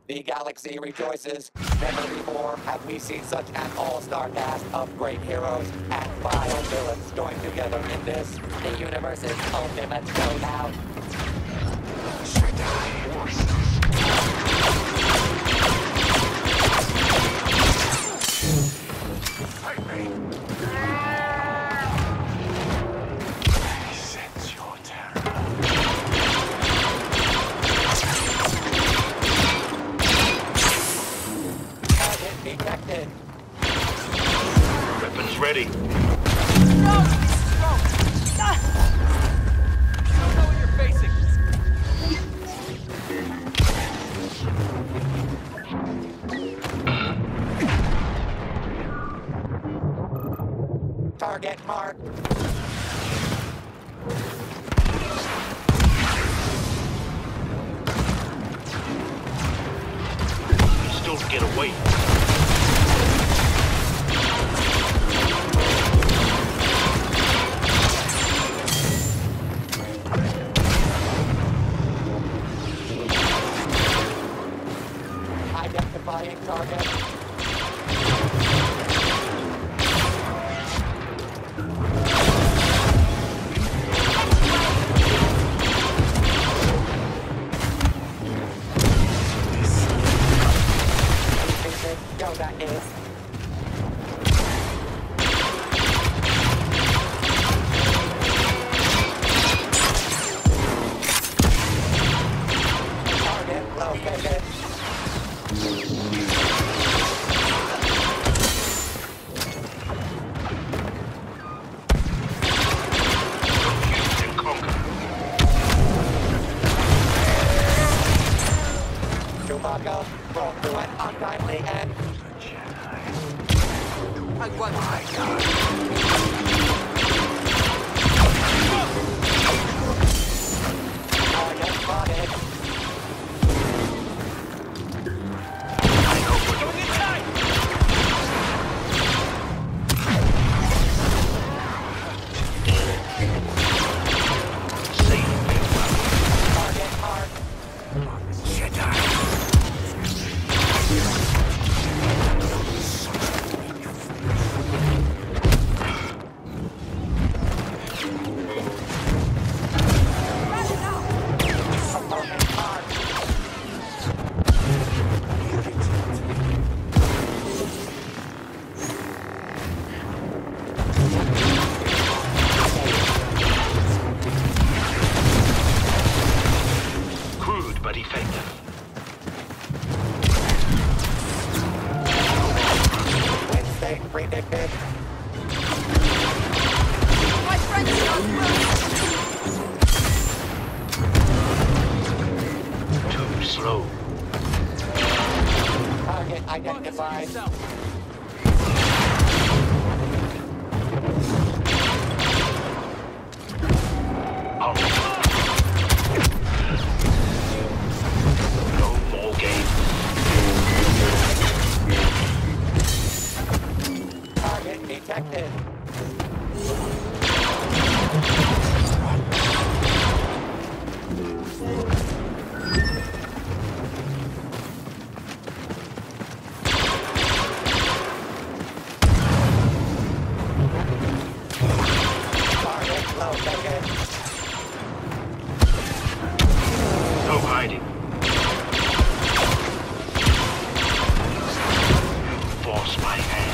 The galaxy rejoices. Never before have we seen such an all-star cast of great heroes and vile villains joined together in this, the universe's ultimate showdown. Sense your terror. Target detected. Weapons ready. No! No! Ah! You don't know what you're facing. Target marked. Still get away. Identifying target. Go, that is. Target located. Confused and conquer. Chewbacca brought to an untimely end. I want my Target spotted. Going inside! Safe. Target marked. Opponent marked. Crude but effective. Win state predicted. My friend is on Too slow. Target identified. Out. No more game. Target detected. Target located. No hiding. Force my hand.